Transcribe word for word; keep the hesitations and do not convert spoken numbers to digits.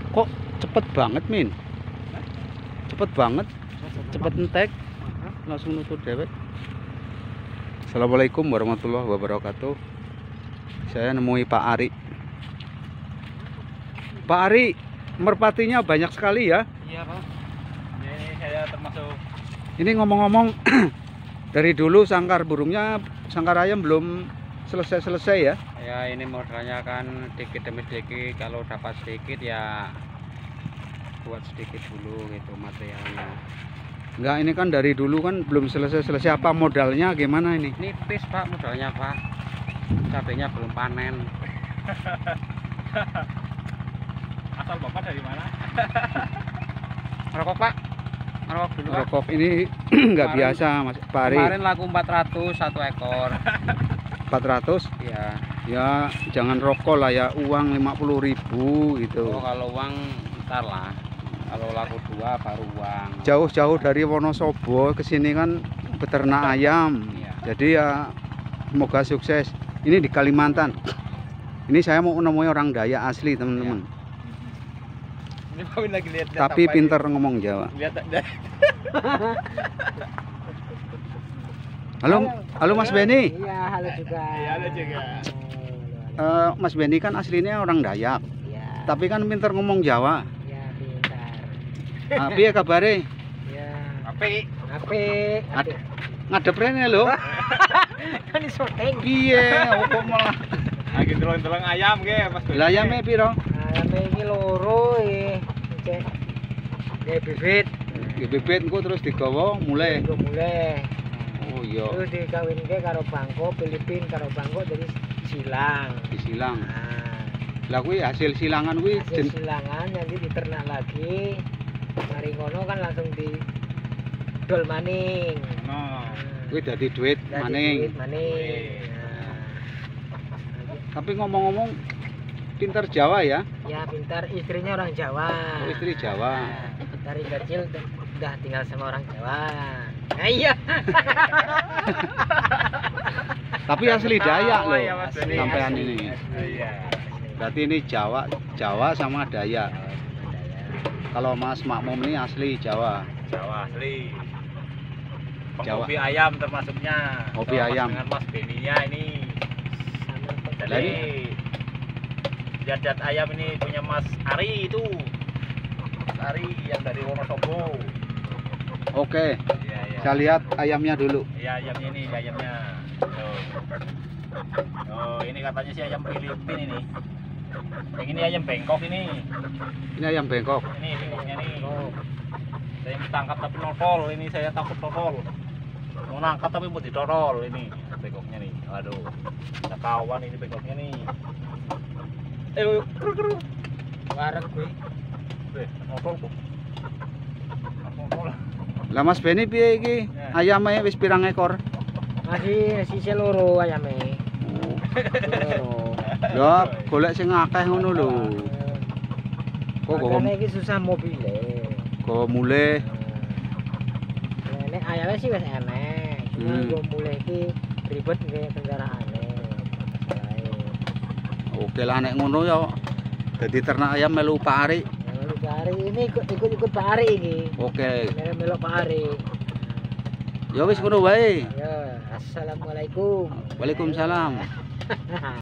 Kok cepet banget, Min? Cepet banget, cepet entek, langsung nutut dewek. Assalamualaikum warahmatullahi wabarakatuh. Saya nemui Pak Ari. Pak Ari, merpatinya banyak sekali ya? Iya, Pak. Ini saya termasuk. Ini ngomong-ngomong, dari dulu sangkar burungnya, sangkar ayam belum selesai-selesai ya? Ya, ini modalnya kan sedikit demi sedikit. Kalau dapat sedikit ya buat sedikit dulu gitu materialnya. Enggak, ini kan dari dulu kan belum selesai-selesai. Apa modalnya gimana ini? Nipis, Pak, modalnya, Pak. Cabenya belum panen. Asal Bapak dari mana? Rokok, Pak. Rokok dulu, Pak. Rokok ini nggak biasa, Mas Pak Ari. Kemarin laku empat ratus satu ekor. empat ratus? Iya. Ya, jangan rokok lah ya, uang lima puluh ribu gitu. Oh, kalau uang ntar lah. Kalau laku dua baru uang. Jauh-jauh dari Wonosobo ke sini kan beternak ayam. Iya. Jadi ya semoga sukses. Ini di Kalimantan. Ini saya mau menemui orang Dayak asli, teman-teman. Ini Pak lagi lihat. Tapi pinter ngomong Jawa. Lihat. Halo, halo Mas Beni. Iya, halo juga. Iya, halo juga. Eh, Mas Beni kan aslinya orang Dayak. Iya. Tapi kan pinter ngomong Jawa. Iya, pintar. Ah, piye kabare? Iya. Api. Ape. Ad- Ngadep rene lho. Kan syuting. Piye kok malah Lagi telung-telung ayam ge, Mas. lah ayame piro? Ayam iki loro iki. Cek. Dia bibit. Ya bebet engko terus digawa mulai. Iku mulai. Oh iya, Terus dikawinke karo Bangko, Filipin karo Bangko jadi silang. disilang. Nah, Lah kuwi hasil silangan kuwi hasil jen- silangan nanti diternak lagi. Mari ngono kan langsung di dol maning. No. kuwi dadi duit Jadi maning. duit maning. Nah, Tapi ngomong-ngomong pinter Jawa ya? ya pintar, istrinya orang Jawa. Oh, istri Jawa. Nah, dari kecil udah, udah tinggal sama orang Jawa. Nah, iya. Tapi asli Dayak loh. ya, Mas Beni. Sampean Asli, ini. asli. Iya. Berarti ini Jawa, Jawa sama Dayak. Kalau Mas Makmum ini asli Jawa. Jawa asli. Jawa. Hobi ayam termasuknya. Hobi Sama ayam. Dengan Mas Beninya ini. Sama Lah Jadi zat-zat ayam ini punya Mas Ari itu. Mas Ari yang dari Wonosobo. Oke, Iya, iya. saya lihat ayamnya dulu. Iya, ayamnya ini, ayamnya. Tuh. Oh, ini katanya sih ayam Filipin ini. Yang ini ayam Bangkok ini. Ini ayam bengkok. Ini bengkoknya nih. Saya tangkap tapi notol, ini saya takut notol. Mau nangkap tapi mau ditotol ini bengkoknya nih. Aduh. Ada kawan ini bengkoknya nih. Eh, yuk, keru keru. Wareg gue. Eh, notol kok. Notol. Lah Mas Beni piye iki? Ayame wis pirang ekor? Masih sisa loro ayame. Oh. Loro. Lah, golek sing akeh ngono lho. Kok kok Makanya iki susah mobile. kok mulai Nah, nek ayamnya sih wis enek. Cuma Hmm. gue mulai iki ribet nggih kendaraane. Masalahe. oke lah nek ngono ya. Dadi ternak ayam melu Pak Ari. Yang Pak Ari ini ikut ikut, ikut Pak Ari iki. Oke. Melo melok Pak Ari. Ya wis ngono wae. Ya, assalamualaikum. Waalaikumsalam.